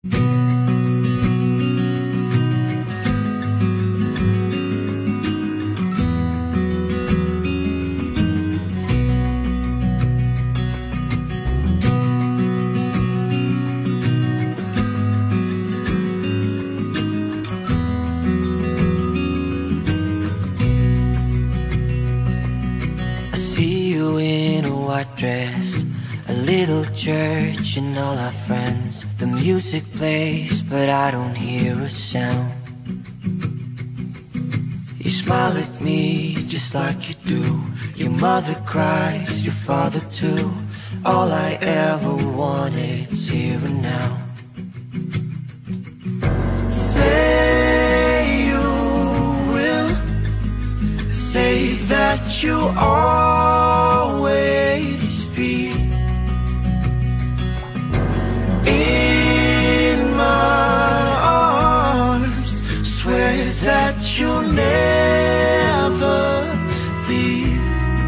Dress, a little church and all our friends. The music plays, but I don't hear a sound. You smile at me just like you do. Your mother cries, your father too. All I ever wanted's here and now. Say you will, say that you always be in my arms. Swear that you'll never leave.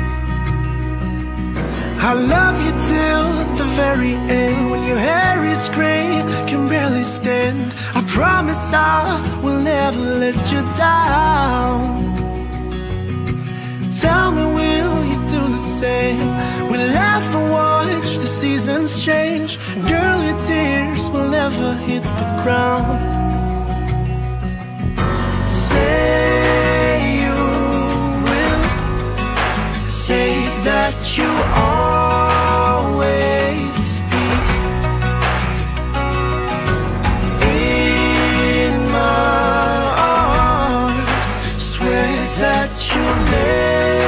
I love you till the very end, when your hair is gray, can barely stand. I promise I will never let you down. Tell me, will you do the same? We laugh and watch the seasons change. Girl, your tears will never hit the ground. Say you will, say that you always be in my arms. Swear that you'll never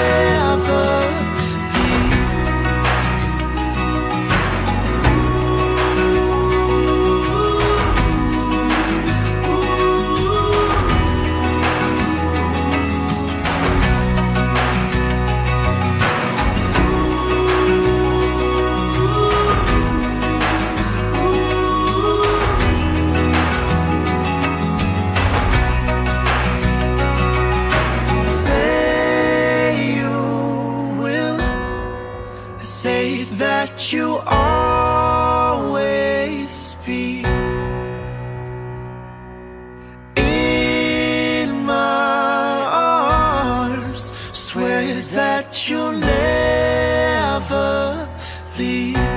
that you always be in my arms. Swear that you'll never leave.